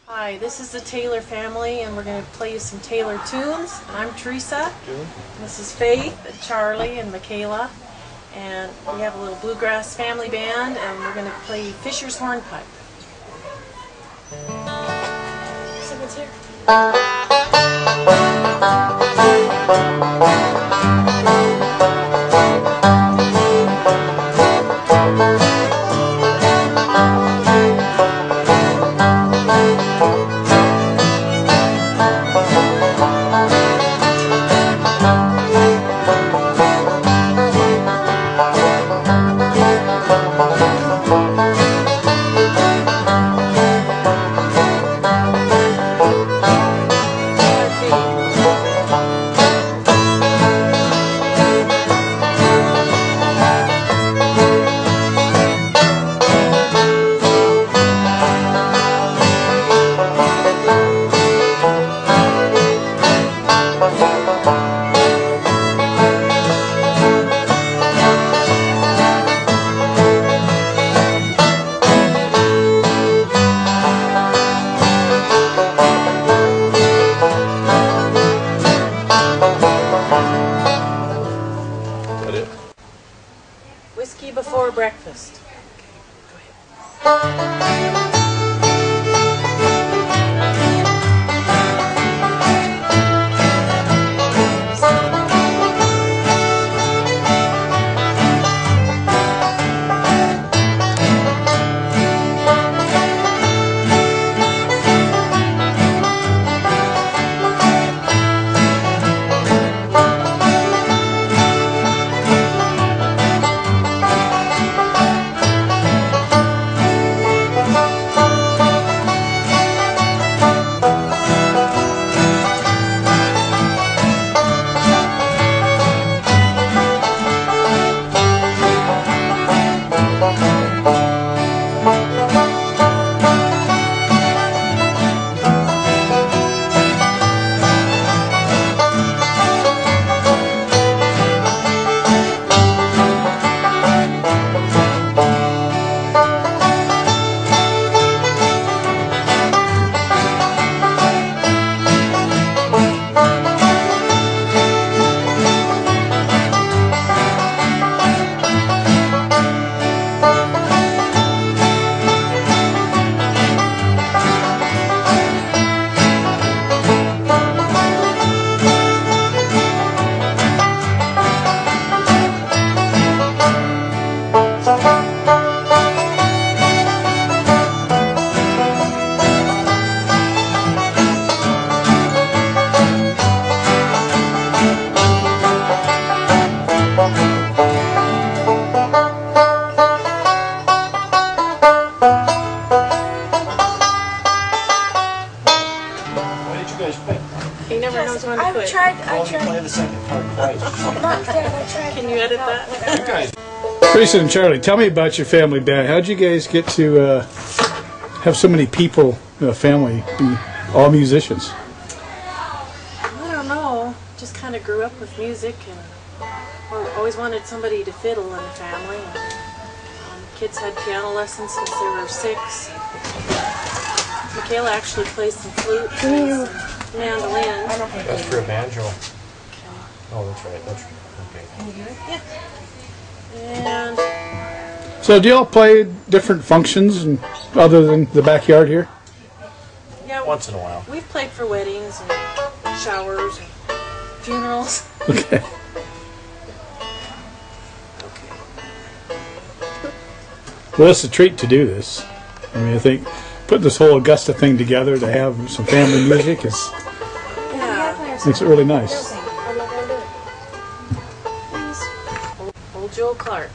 Hi, this is the Taylor family, and we're going to play you some Taylor tunes. I'm Teresa. This is Faith, and Charlie, and Michaela. And we have a little bluegrass family band, and we're going to play Fisher's Hornpipe. Someone's here. Whiskey before breakfast. Go ahead. He never knows when to quit. I tried. Play the second part twice. Not Dad, I tried. Can you edit that? You guys. Teresa and Charlie, tell me about your family band. How'd you guys get to have so many people, family, be all musicians? I don't know. Just kind of grew up with music, and always wanted somebody to fiddle in the family. And, kids had piano lessons since they were 6. Michaela actually plays some flute and some mandolin. That's for a banjo. Okay. Oh, that's right. That's right. Okay. Can you do it? Yeah. And So do y'all play different functions and other than the backyard here? yeah, Once in a while. we've played for weddings and showers and funerals. Okay. Well, it's a treat to do this. I mean, I think putting this whole Augusta thing together to have some family music is makes it really nice. Old Joe Clark.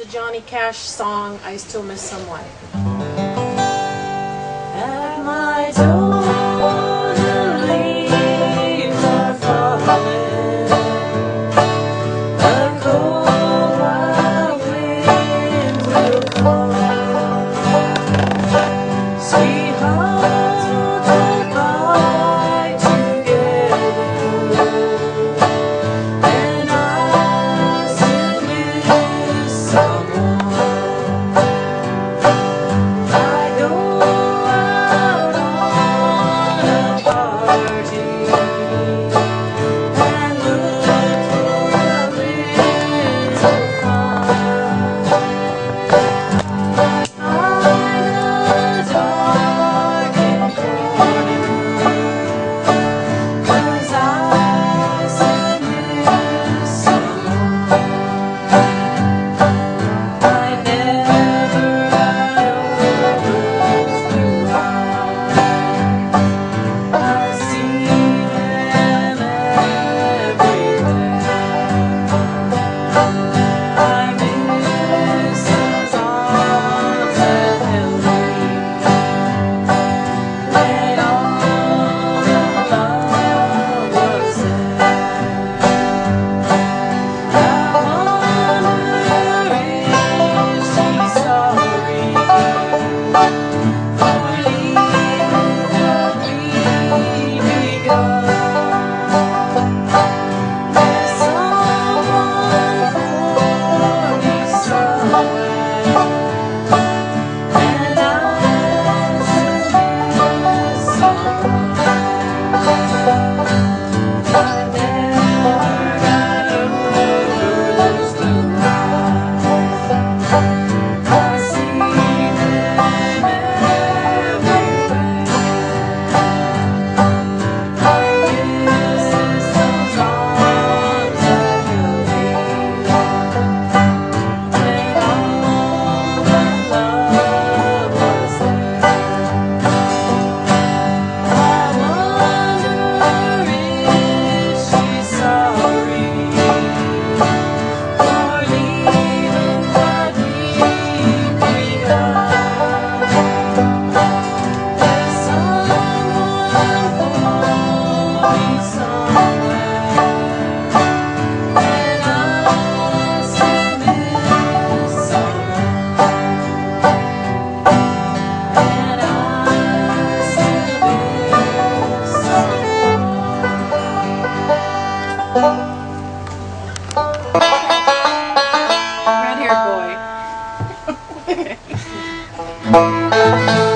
a Johnny Cash song, I Still Miss Someone. At my door, the leaves are falling. The cold wild winds will come. Sweetheart, goodbye together. And I still miss someone. I go out on a party and look for a little fun. I'm a dark and corner, 'cause I still miss someone. I never got over those blue eyes. I see them everywhere. I miss those arms that held me when all the love was there. I wonder if she's sorry for leaving what we begun. There's someone for me somewhere, and I still miss someone. I never got over those blue eyes. I see them everywhere. I miss those arms that held me when all the love was there. I wonder if she's sorry for leaving what we've begun. There's someone for me somewhere, and I still miss someone. And I still miss someone. Red-haired boy.